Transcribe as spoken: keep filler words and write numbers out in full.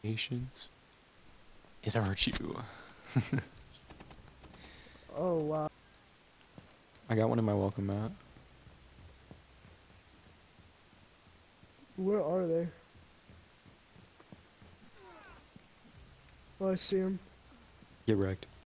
Patience is a virtue. Oh wow. I got one in my welcome mat. Where are they? Oh, I see them. Get wrecked.